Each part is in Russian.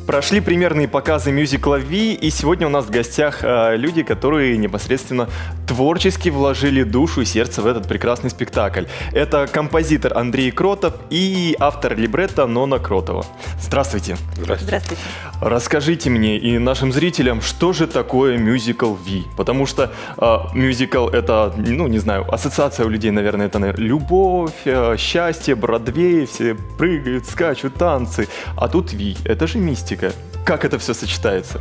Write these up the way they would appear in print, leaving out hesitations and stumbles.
Прошли премьерные показы мюзикла «Ви», и сегодня у нас в гостях люди, которые непосредственно творчески вложили душу и сердце в этот прекрасный спектакль. Это композитор Андрей Кротов и автор либретто Нона Кротова. Здравствуйте. Здравствуйте. Расскажите мне и нашим зрителям, что же такое мюзикл «Ви», потому что мюзикл — это, ну не знаю, ассоциация у людей, наверное, это любовь, счастье, Бродвей, все прыгают, скачут, танцы, а тут «Ви» — это же мистика. Как это все сочетается?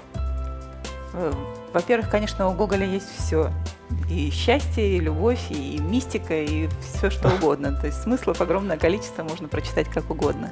Во-первых, конечно, у Гоголя есть все. И счастье, и любовь, и мистика, и все что угодно. То есть смыслов огромное количество, можно прочитать как угодно.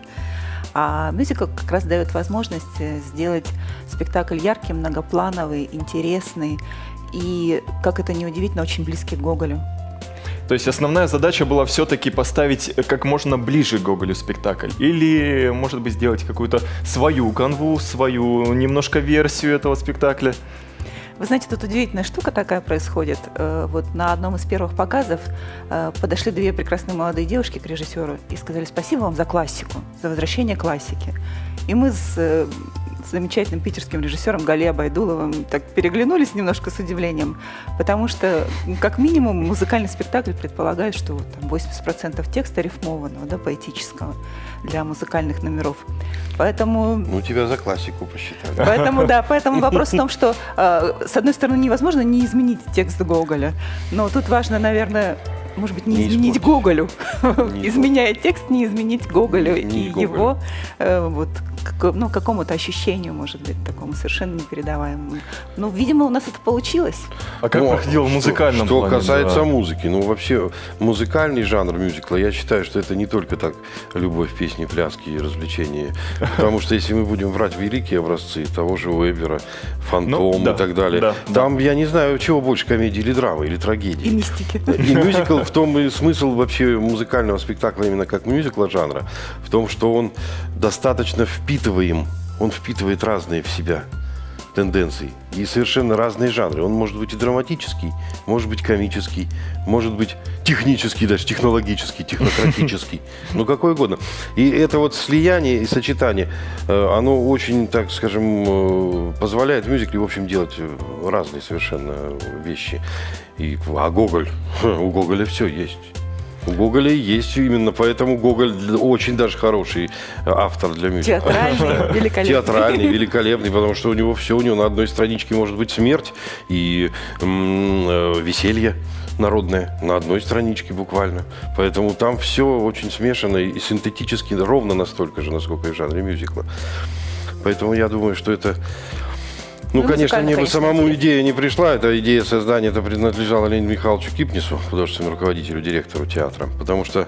А мюзикл как раз дает возможность сделать спектакль яркий, многоплановый, интересный и, как это ни удивительно, очень близкий к Гоголю. То есть основная задача была все-таки поставить как можно ближе к Гоголю спектакль? Или, может быть, сделать какую-то свою канву, свою немножко версию этого спектакля? Вы знаете, тут удивительная штука такая происходит. Вот на одном из первых показов подошли две прекрасные молодые девушки к режиссеру и сказали: спасибо вам за классику, за возвращение классики. И мы с замечательным питерским режиссером Галей Абайдуловым так переглянулись немножко с удивлением, потому что, как минимум, музыкальный спектакль предполагает, что вот, там 80% текста рифмованного, да, поэтического для музыкальных номеров. Поэтому... Ну, тебя за классику посчитали. Поэтому вопрос в том, что, с одной стороны, невозможно не изменить текст Гоголя, но тут важно, наверное, может быть, не изменить Гоголю. Изменяя текст, не изменить Гоголю и его вот, какому-то ощущению, может быть, такому совершенно непередаваемому. Ну, видимо, у нас это получилось. А как проходило в музыкальном плане? Что касается музыки, ну, вообще, музыкальный жанр мюзикла, я считаю, что это не только так любовь, песни, пляски и развлечения. Потому что если мы будем брать великие образцы того же Уэбера, «Фантом» и так далее, там, я не знаю, чего больше, комедии или драмы, или трагедии. И мистики. И мюзикл, в том и смысл вообще музыкального спектакля, именно как мюзикла жанра, в том, что он достаточно впитываем, он впитывает разные в себя тенденции и совершенно разные жанры. Он может быть и драматический, может быть комический, может быть технический, даже технологический, технократический, ну какой угодно. И это вот слияние и сочетание, оно очень, так скажем, позволяет в мюзикле, в общем, делать разные совершенно вещи. А Гоголь, у Гоголя все есть. У Гоголя есть, именно поэтому Гоголь очень даже хороший автор для мюзикла. Театральный, великолепный. Театральный, великолепный, потому что у него все, у него на одной страничке может быть смерть и веселье народное на одной страничке буквально. Поэтому там все очень смешано и синтетически ровно настолько же, насколько и в жанре мюзикла. Поэтому я думаю, что это... Ну, конечно, мне бы самому идея не пришла. Эта идея создания это принадлежала Леониду Михайловичу Кипнису, художественному руководителю, директору театра. Потому что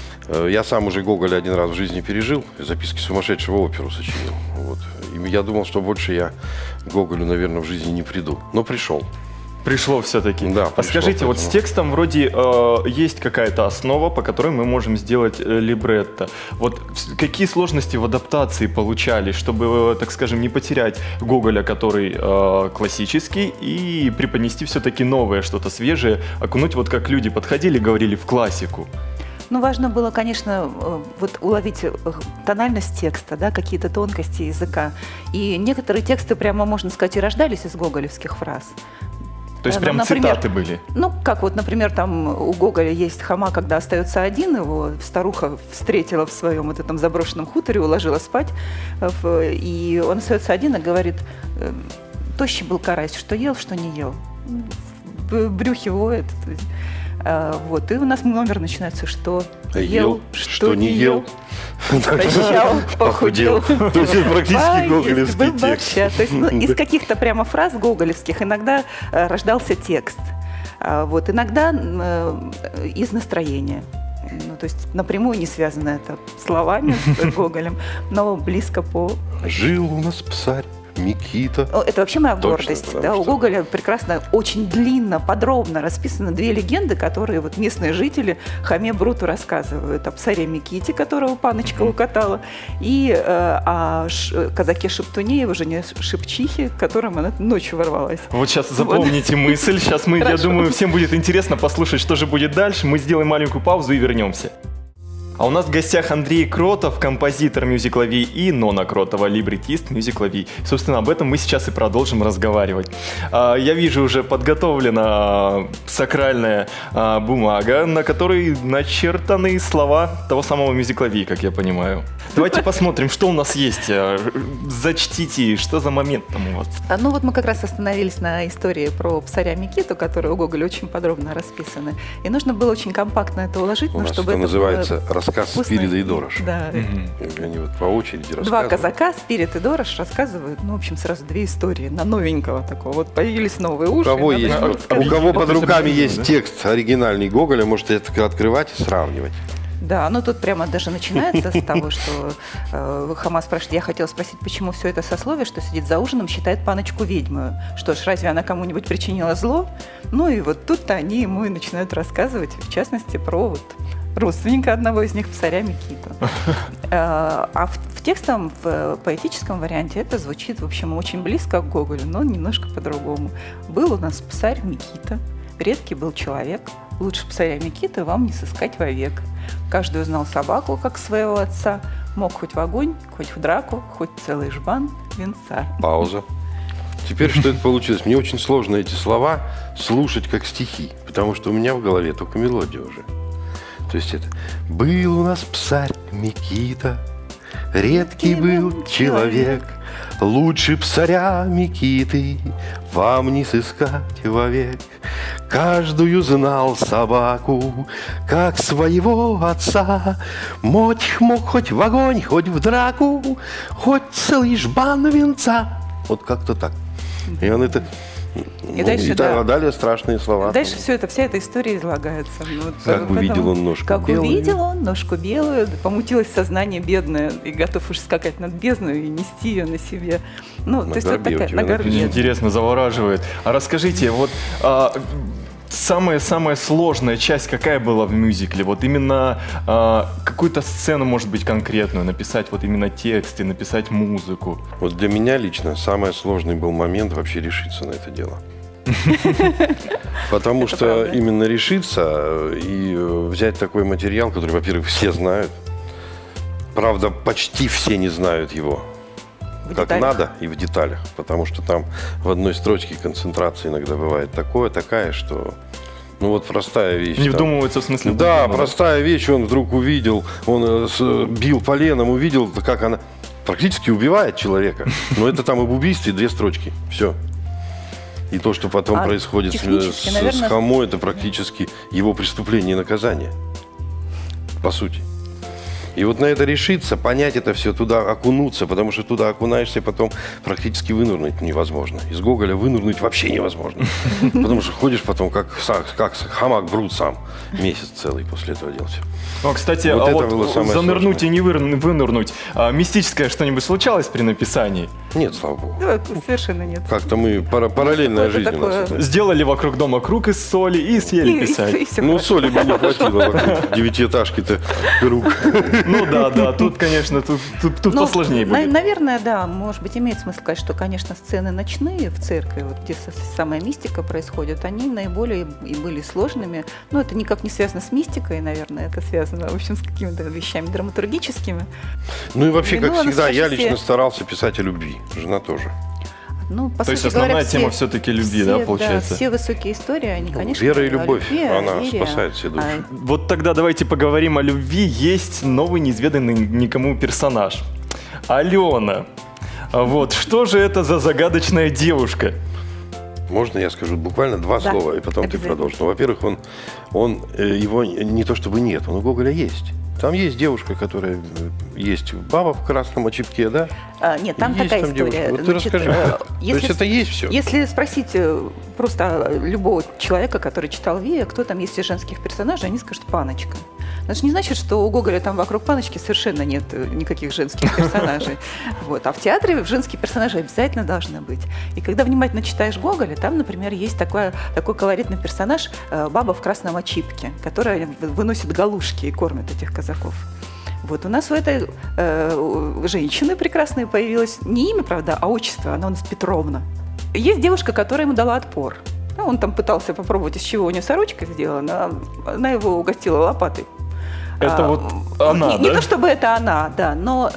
я сам уже Гоголя один раз в жизни пережил, записки сумасшедшего оперу сочинил. Вот. И я думал, что больше я к Гоголю, наверное, в жизни не приду. Но пришел. Пришло все-таки. Да, а скажите, вот с текстом вроде есть какая-то основа, по которой мы можем сделать либретто. Вот какие сложности в адаптации получались, чтобы, так скажем, не потерять Гоголя, который классический, и преподнести все-таки новое, что-то свежее, окунуть, вот как люди подходили, говорили, в классику? Ну, важно было, конечно, вот уловить тональность текста, да, какие-то тонкости языка. И некоторые тексты, прямо, можно сказать, и рождались из гоголевских фраз. То есть прям например, цитаты были? Ну, как вот, например, там у Гоголя есть Хома, когда остается один, его старуха встретила в своем вот этом заброшенном хуторе, уложила спать, и он остается один и говорит: тощий был карась, что ел, что не ел. В брюхе воет. Вот, и у нас номер начинается, что ел, что не ел. Прощал, похудел. То есть это практически гоголевский текст. То есть из каких-то прямо фраз гоголевских иногда рождался текст. Вот, иногда из настроения. Ну, то есть напрямую не связано это словами с Гоголем, но близко по... Жил у нас псарь Никита. Это вообще моя гордость. Да, у Гоголя прекрасно, очень длинно, подробно расписаны две легенды, которые вот местные жители Хоме Бруту рассказывают. О псаре Миките, которого паночка укатала, и о казаке Шептуне, его жене Шепчихе, к которым она ночью ворвалась. Вот сейчас запомните мысль. Сейчас мы, я думаю, всем будет интересно послушать, что же будет дальше. Мы сделаем маленькую паузу и вернемся. А у нас в гостях Андрей Кротов, композитор мюзикла «Вий», и Нона Кротова, либретист мюзикла «Вий». Собственно, об этом мы сейчас и продолжим разговаривать. Я вижу, уже подготовлена сакральная бумага, на которой начертаны слова того самого мюзикла «Вий», как я понимаю. Давайте посмотрим, что у нас есть. Зачтите, что за момент там у вас? Ну вот мы как раз остановились на истории про псаря Микиту, которая у Гоголя очень подробно расписана. И нужно было очень компактно это уложить, У нас чтобы это называется «Рассказ вкусно. Спирита и Дорож». Да. Они вот по очереди рассказывают. Два казака, Спирит и Дорож, рассказывают, ну, в общем, сразу две истории на новенького такого. Вот появились новые уши. У кого под руками есть да? текст оригинальный Гоголя, можете это открывать и сравнивать. Да, ну тут прямо даже начинается с того, что Хама спрашивает, я хотела спросить, почему все это сословие, что сидит за ужином, считает паночку ведьмою. Что ж, разве она кому-нибудь причинила зло? Ну и вот тут-то они ему и начинают рассказывать, в частности, про вот родственника одного из них, псаря Микиту. А в текстовом, в поэтическом варианте это звучит, в общем, очень близко к Гоголю, но немножко по-другому. Был у нас псарь Микита, редкий был человек, лучше псаря Микиты вам не сыскать вовек. Каждый узнал собаку, как своего отца, мог хоть в огонь, хоть в драку, хоть целый жбан венца. Пауза. Теперь что это получилось? Мне очень сложно эти слова слушать как стихи, потому что у меня в голове только мелодия уже. То есть это «Был у нас псарь Микита, редкий был человек, лучше псаря Микиты вам не сыскать вовек. Каждую знал собаку, как своего отца, мог хоть в огонь, хоть в драку, хоть целый жбан венца». Вот как-то так. И он это... И дальше, да. Далее страшные слова. Дальше вся эта история излагается. Вот, как увидел он ножку как белую. увидел он ножку белую, помутилось сознание бедное, и готов уж скакать над бездной и нести ее на себе. Ну, На то есть вот горбе у такая, тебя на горбе. Интересно, завораживает. А расскажите, вот самая сложная часть какая была в мюзикле? Вот именно какую-то сцену, может быть, конкретную, написать вот именно тексты, написать музыку. Вот для меня лично самый сложный был момент вообще решиться на это дело. Потому что именно решиться и взять такой материал, который, во-первых, все знают. Правда, почти все не знают его. Как надо и в деталях. Потому что там в одной строчке концентрация иногда бывает такая, что... Ну вот простая вещь. Не вдумывается в смысле. Да, простая вещь. Он вдруг увидел, он бил поленом, увидел, как она практически убивает человека. Но это там об убийстве 2 строчки. Все. И то, что потом происходит с Хамой, это практически его преступление и наказание. По сути. И вот на это решиться, понять это все, туда окунуться, потому что туда окунаешься, потом практически вынырнуть невозможно. Из Гоголя вынырнуть вообще невозможно. Потому что ходишь потом, как хамак Брут сам, месяц целый после этого делать. Ну, кстати, вот занырнуть и не вынырнуть. Мистическое что-нибудь случалось при написании? Нет, слава богу. Да, совершенно нет. Как-то мы, параллельная жизнь у нас. Сделали вокруг дома круг из соли и съели писать. Ну, соли бы не хватило вокруг 9-этажки-то круг. Ну да, тут, конечно, тут посложнее будет. Наверное, да, может быть, имеет смысл сказать, что, конечно, сцены ночные в церкви, вот, где самая мистика происходит, они наиболее и были сложными. Но это никак не связано с мистикой, наверное, это связано, в общем, с какими-то вещами драматургическими. Ну и вообще, как всегда, я лично старался писать о любви. Жена тоже. Ну, по То есть сути основная говоря, тема все-таки любви, да, получается? Да, все высокие истории, они, конечно, вера и любовь, любви, она спасает все души. Вот тогда давайте поговорим о любви. Есть новый неизведанный никому персонаж. Алена. Вот, что же это за загадочная девушка? Можно я скажу буквально 2 слова, и потом ты продолжишь. Ну, во-первых, его не то чтобы нет, он у Гоголя есть. Там есть девушка, которая есть баба в красном очепке, да? Нет, там есть такая история. Вот ты расскажи. То есть это есть все? Если спросить просто любого человека, который читал Вия, кто там есть из женских персонажей, они скажут «Паночка». Но это не значит, что у Гоголя там вокруг Паночки совершенно нет никаких женских персонажей. Вот. А в театре женские персонажи обязательно должны быть. И когда внимательно читаешь Гоголя, там, например, есть такой колоритный персонаж баба в красном очипке, которая выносит галушки и кормит этих казаков. Вот у нас у этой женщины прекрасной появилось не имя, правда, а отчество. Она у нас Петровна. Есть девушка, которая ему дала отпор. Он там пытался попробовать, из чего у нее сорочка сделана, она его угостила лопатой. Это вот она, не да? то чтобы это она, да, но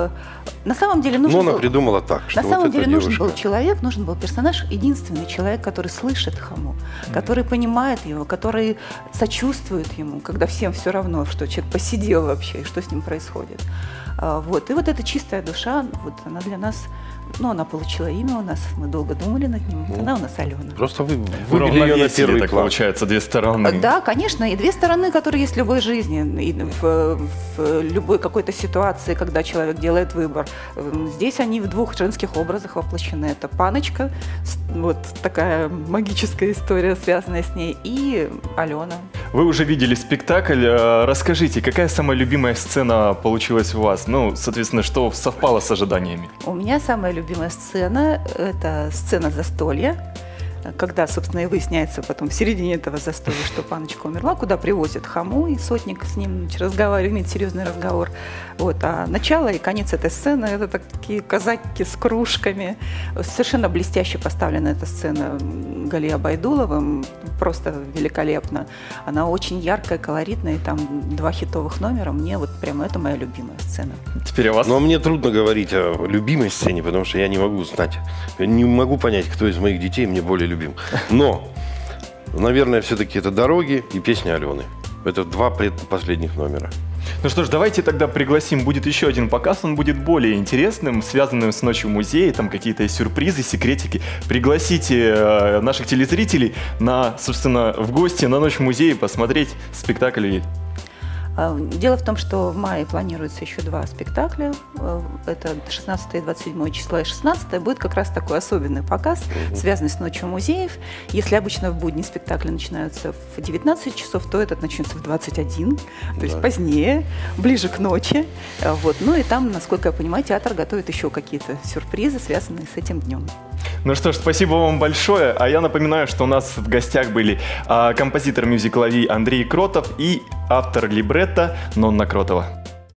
на самом деле нужен Но она был... придумала так, что На вот самом эта деле нужен девушка. был человек, нужен был персонаж, единственный человек, который слышит Хаму, который понимает его, который сочувствует ему, когда всем все равно, что человек посидел вообще и что с ним происходит. Вот. И вот эта чистая душа, вот она для нас, ну, она получила имя у нас, мы долго думали над ним, она у нас Алена. Просто вы вывели ее на Уравновесили, первый так план. получается, две стороны. Да, конечно, и две стороны, которые есть в любой жизни, и в любой какой-то ситуации, когда человек делает выбор. Здесь они в двух женских образах воплощены. Это Паночка, вот такая магическая история, связанная с ней, и Алена. Вы уже видели спектакль. Расскажите, какая самая любимая сцена получилась у вас? Ну, соответственно, что совпало с ожиданиями? У меня самая любимая сцена – это сцена застолья, когда, собственно, и выясняется потом в середине этого застолья, что Паночка умерла, куда привозят Хаму, и сотник с ним разговаривает, имеет серьезный разговор. Вот. А начало и конец этой сцены – это такие казаки с кружками. Совершенно блестяще поставлена эта сцена Галия Байдуловым, просто великолепно. Она очень яркая, колоритная, и там 2 хитовых номера. Мне вот прямо это моя любимая сцена. Теперь у вас... Но мне трудно говорить о любимой сцене, потому что я не могу знать, я не могу понять, кто из моих детей мне более любим. Но, наверное, все-таки это «Дороги» и песня Алены. Это 2 предпоследних номера. Ну что ж, давайте тогда пригласим. Будет еще один показ, он будет более интересным, связанным с ночью музея, там какие-то сюрпризы, секретики. Пригласите наших телезрителей на, собственно, в гости на ночь музея посмотреть спектакль. Дело в том, что в мае планируется еще 2 спектакля. Это 16 и 27 числа, и 16 будет как раз такой особенный показ, связанный с ночью музеев. Если обычно в будни спектакли начинаются в 19 часов, то этот начнется в 21, то есть позднее, ближе к ночи. Вот. Ну и там, насколько я понимаю, театр готовит еще какие-то сюрпризы, связанные с этим днем. Ну что ж, спасибо вам большое. А я напоминаю, что у нас в гостях были композитор мюзикла «Ви» Андрей Кротов и автор либретто Нонна Кротова.